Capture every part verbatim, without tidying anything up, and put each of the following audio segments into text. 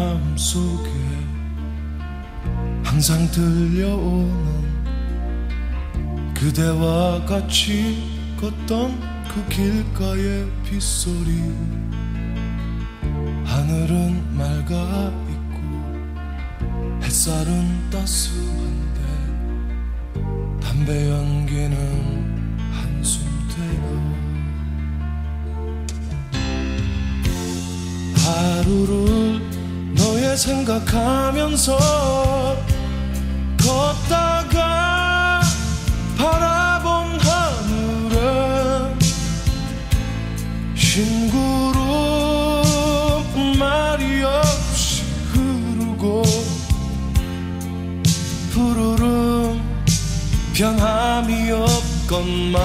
마음속에 항상 들려오는 그대와 같이 걷던 그 길가의 빗소리. 하늘은 맑아 있고 햇살은 따스한데 담배 연기는 한숨대로 하루를 너의 생각하면서 걷다가 바라본 하늘은 흰구름 말이 없이 흐르고 푸르름 변함이 없건만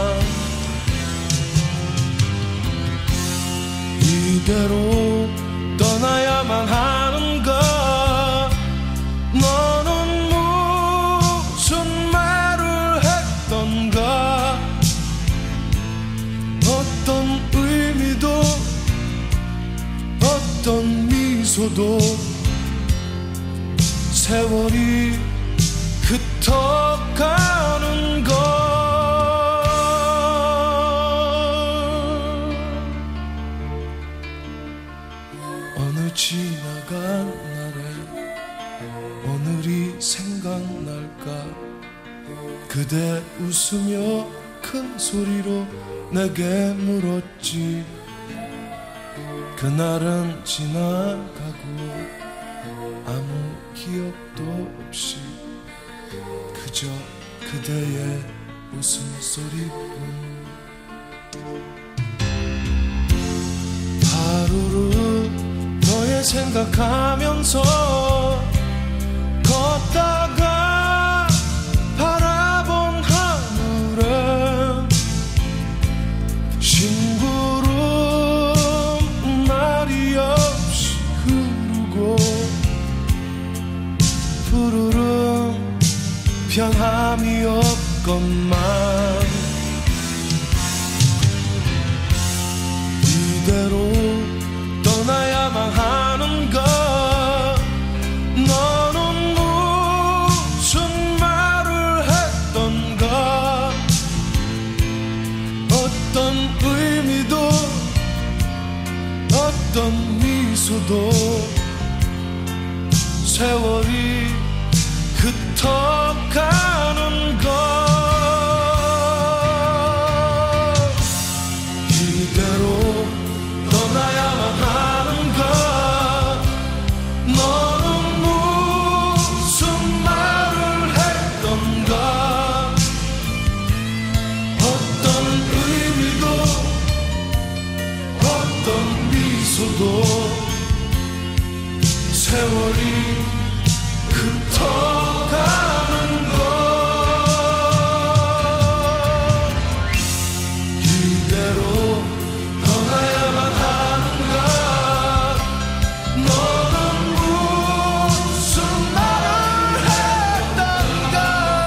이대로 떠나야만 하는가. 너는 무슨 말을 했던가. 어떤 의미도 어떤 미소도 세월이 흩어가는 것. 어느 지나간 날에 오늘이 생각날까. 그대 웃으며 큰 소리로 내게 물었지. 그날은 지나가고 아무 기억도 없이 그저 그대의 웃음소리뿐. 하루를 너의 생각하면서 걷다가 바라본 하늘은 흰구름 말이 없이 흐르고 푸르름 변함이 없건만 이대로 떠나야만 하는가. 너는 무슨 말을 했던가. 어떤 의미도 어떤 미소도 세월이 흩어가는 것. 이대로 떠나야만 하는가. 너는 무슨 말을 했던가. 어떤 의미도 어떤 미소도 세월이 흩어가는 것. 이대로 떠나야만 하는가. 너는 무슨 말을 했던가.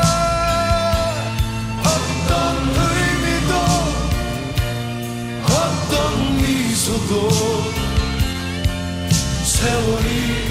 어떤 의미도 어떤 미소도 세월이